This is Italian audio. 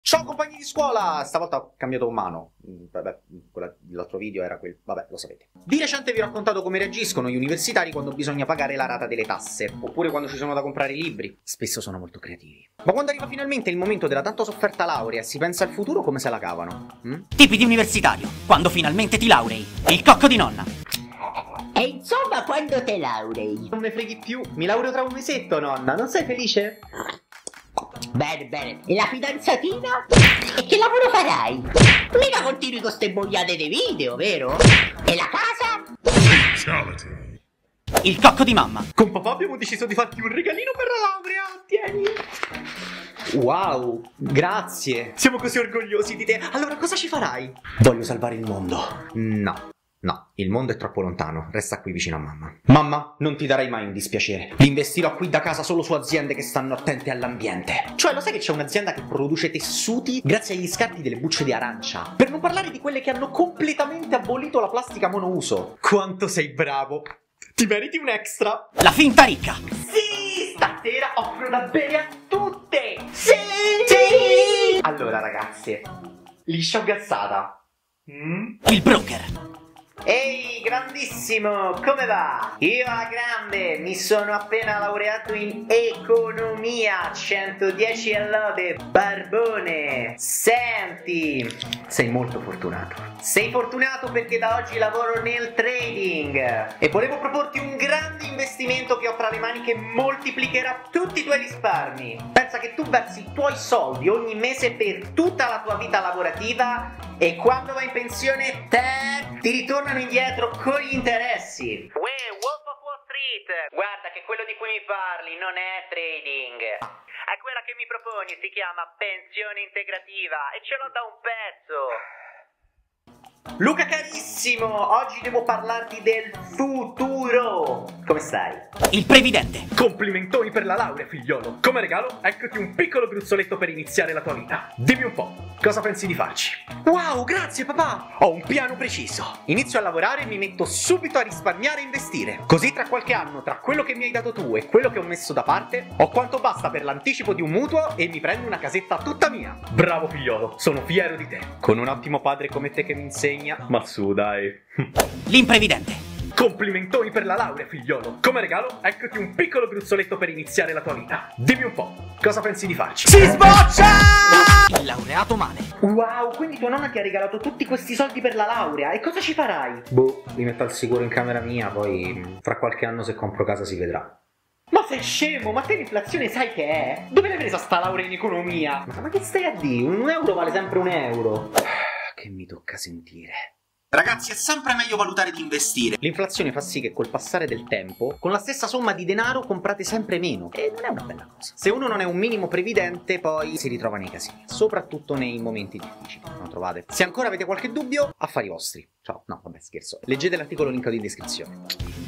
Ciao compagni di scuola! Stavolta ho cambiato mano. Vabbè, l'altro video era quel... Vabbè, lo sapete. Di recente vi ho raccontato come reagiscono gli universitari quando bisogna pagare la rata delle tasse, oppure quando ci sono da comprare i libri. Spesso sono molto creativi. Ma quando arriva finalmente il momento della tanto sofferta laurea e si pensa al futuro, come se la cavano? Tipi di universitario, quando finalmente ti laurei. Il cocco di nonna. E insomma, quando te laurei? Non me freghi più, mi laureo tra un mesetto, nonna. Non sei felice? Bene, bene. E la fidanzatina? E che lavoro farai? Mica continui con ste boiate dei video, vero? E la casa? Il cocco di mamma. Con papà abbiamo deciso di farti un regalino per la laurea. Tieni. Wow, grazie. Siamo così orgogliosi di te. Allora cosa ci farai? Voglio salvare il mondo. No, il mondo è troppo lontano, resta qui vicino a mamma. Mamma, non ti darai mai un dispiacere. Li investirò qui da casa solo su aziende che stanno attente all'ambiente. Cioè, lo sai che c'è un'azienda che produce tessuti grazie agli scarti delle bucce di arancia? Per non parlare di quelle che hanno completamente abolito la plastica monouso. Quanto sei bravo! Ti meriti un extra! La finta ricca. Sì! Stasera offro da bere a tutte! Sì! Allora, ragazze, liscia o gassata? Il broker. Ehi, grandissimo, come va? Io alla grande, mi sono appena laureato in economia, 110 e lode, barbone. Senti, sei molto fortunato. Sei fortunato perché da oggi lavoro nel trading e volevo proporti un grande investimento che ho tra le mani che moltiplicherà tutti i tuoi risparmi. Pensa che tu versi i tuoi soldi ogni mese per tutta la tua vita lavorativa e quando vai in pensione ti ritornano indietro con gli interessi. Uè, Wolf of Wall Street, guarda che quello di cui mi parli non è trading. È quella che mi proponi, si chiama pensione integrativa e ce l'ho da un pezzo. Luca carissimo, oggi devo parlarti del futuro. Come stai? Il previdente. Complimentoni per la laurea, figliolo. Come regalo, eccoti un piccolo gruzzoletto per iniziare la tua vita. Dimmi un po', cosa pensi di farci? Wow, grazie papà! Ho un piano preciso. Inizio a lavorare e mi metto subito a risparmiare e investire. Così tra qualche anno, tra quello che mi hai dato tu e quello che ho messo da parte, ho quanto basta per l'anticipo di un mutuo e mi prendo una casetta tutta mia. Bravo figliolo, sono fiero di te. Con un ottimo padre come te che mi insegna. Ma su, dai. L'imprevidente. Complimentoni per la laurea, figliolo. Come regalo, eccoti un piccolo gruzzoletto per iniziare la tua vita. Dimmi un po', cosa pensi di farci? Si sboccia! Il laureato male. Wow, quindi tua nonna ti ha regalato tutti questi soldi per la laurea. E cosa ci farai? Boh, li metto al sicuro in camera mia, poi fra qualche anno se compro casa si vedrà. Ma sei scemo? Ma te l'inflazione sai che è? Dove l'hai presa sta laurea in economia? Ma che stai a dire? Un euro vale sempre un euro. Che mi tocca sentire. Ragazzi, è sempre meglio valutare di investire. L'inflazione fa sì che col passare del tempo, con la stessa somma di denaro comprate sempre meno. E non è una bella cosa. Se uno non è un minimo previdente, poi si ritrova nei casini. Soprattutto nei momenti difficili. Non trovate? Se ancora avete qualche dubbio, affari vostri. Ciao. No, vabbè, scherzo. Leggete l'articolo linkato in descrizione.